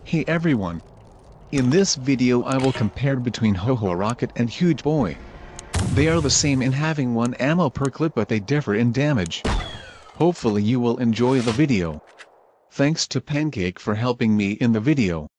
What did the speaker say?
Hey everyone! In this video I will compare between Ho-Ho Rocket and Huge Boy. They are the same in having one ammo per clip, but they differ in damage. Hopefully you will enjoy the video. Thanks to Pancake for helping me in the video.